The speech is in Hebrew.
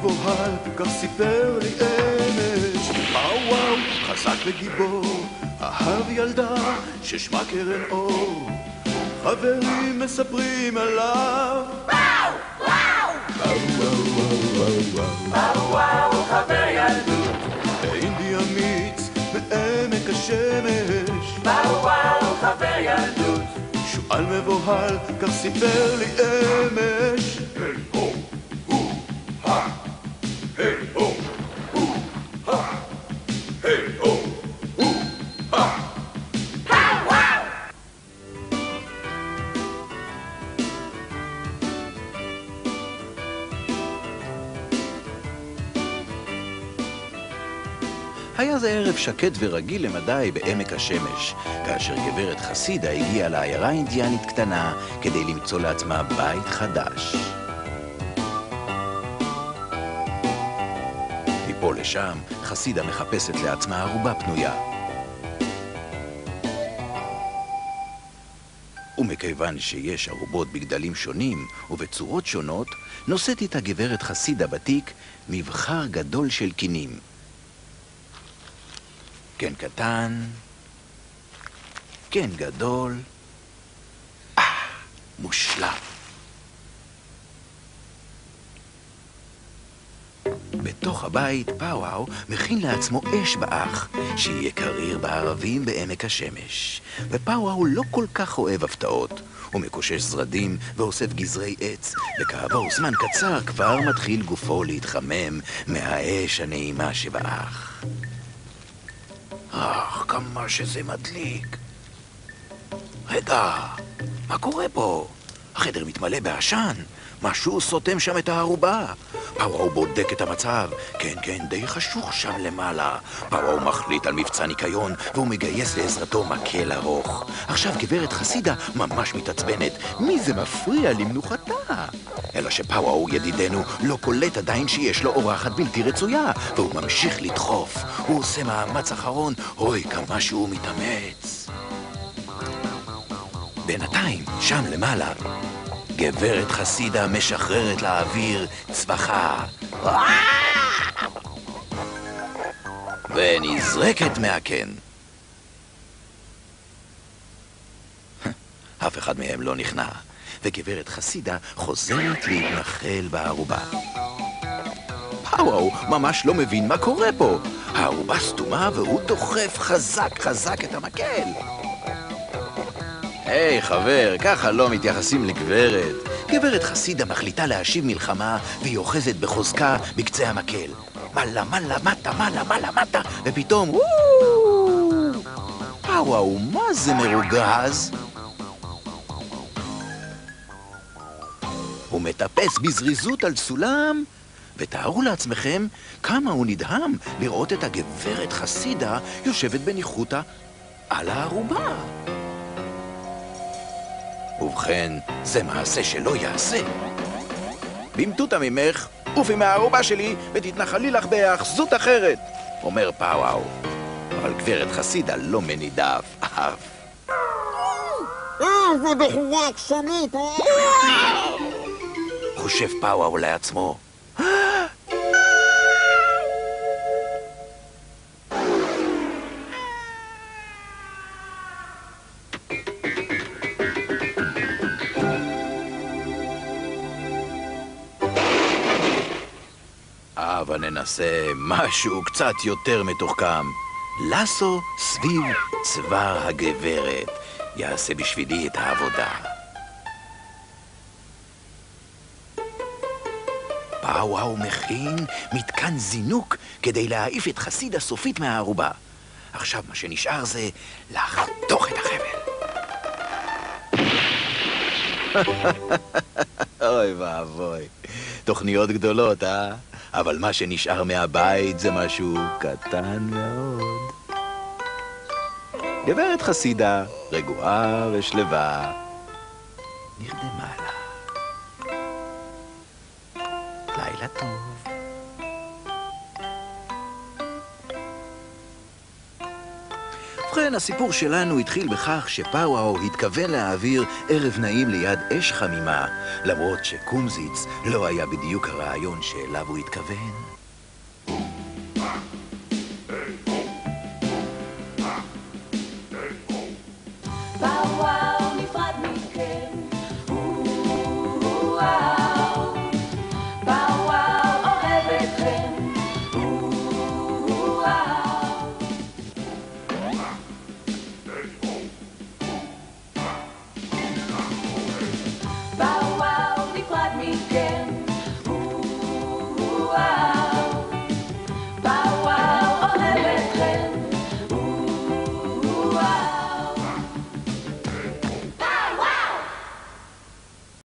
מבוהל, כך סיפר לי אמש. וואו, חזק וגיבור, אהב ילדה ששמה קרן אור. חברים מספרים עליו. וואו, וואו! וואו, וואו, וואו, וואו. וואו, וואו, חבר ילדות. אינדי אמיץ בעמק השמש. וואו, וואו, חבר ילדות. שועל מבוהל, כך סיפר לי אמש. היי הו, הו, הא. היי הו, הו, הא. היי הו, הו, הא. וואו, וואו! היה זה ערב שקט ורגיל למדי בעמק השמש, כאשר גברת חסידה הגיעה לעיירה אינדיאנית קטנה כדי למצוא לעצמה בית חדש. מפה לשם, חסידה מחפשת לעצמה ערובה פנויה. ומכיוון שיש ערובות בגדלים שונים ובצורות שונות, נושאת איתה גברת חסידה בתיק מבחר גדול של קינים. כן קטן, כן גדול, מושלם. בתוך הבית פאוואו מכין לעצמו אש באח, שיהיה קריר בערבים בעמק השמש. ופאוואו לא כל כך אוהב הפתעות. הוא מקושש זרדים ואוסף גזרי עץ, וכעבור זמן קצר כבר מתחיל גופו להתחמם מהאש הנעימה שבאח. כמה שזה מדליק. רגע, מה קורה פה? החדר מתמלא בעשן. משהו סותם שם את הערובה. פאוואו בודק את המצב. כן, די חשוך שם למעלה. פאוואו מחליט על מבצע ניקיון, והוא מגייס לעזרתו מקל ארוך. עכשיו גברת חסידה ממש מתעצבנת. מי זה מפריע למנוחתה? אלא שפאוואו ידידנו לא קולט עדיין שיש לו אורחת בלתי רצויה, והוא ממשיך לדחוף. הוא עושה מאמץ אחרון. אוי, כמה שהוא מתאמץ. בינתיים, שם למעלה, גברת חסידה משחררת לאוויר צווחה ונזרקת מהקן. אף אחד מהם לא נכנע, וגברת חסידה חוזרת להתנחל בערובה. פאוואו ממש לא מבין מה קורה פה. הערובה סתומה והוא דוחף חזק את המקל. היי חבר, ככה לא מתייחסים לגברת. גברת חסידה מחליטה להשיב מלחמה, והיא אוחזת בחוזקה בקצה המקל. מעלה מטה, ופתאום וואו, מה זה מרוגז? הוא מטפס בזריזות על סולם, ותארו לעצמכם כמה הוא נדהם לראות את הגברת חסידה יושבת בניחותא על הערובה. ובכן, זה מעשה שלא יעשה. במטותא ממך, עופי מהערובה שלי ותתנחלי לך בהאחזות אחרת, אומר פאוואו. אבל גברת חסידה לא מנידה אף. זה בחורה עקשנית. חושב פאוואו לעצמו. אבל ננסה משהו קצת יותר מתוחכם. לסו סביב צוואר הגברת יעשה בשבילי את העבודה. פאוואו מכין מתקן זינוק כדי להעיף את חסידה סופית מהערובה. עכשיו מה שנשאר זה לחתוך את החבל. אוי ואבוי, תוכניות גדולות, אבל מה שנשאר מהבית זה משהו קטן מאוד. גברת חסידה, רגועה ושלווה, נרדמה לה. לילה טוב. ובכן, הסיפור שלנו התחיל בכך שפאוואו התכוון להעביר ערב נעים ליד אש חמימה, למרות שקומזיץ לא היה בדיוק הרעיון שאליו הוא התכוון.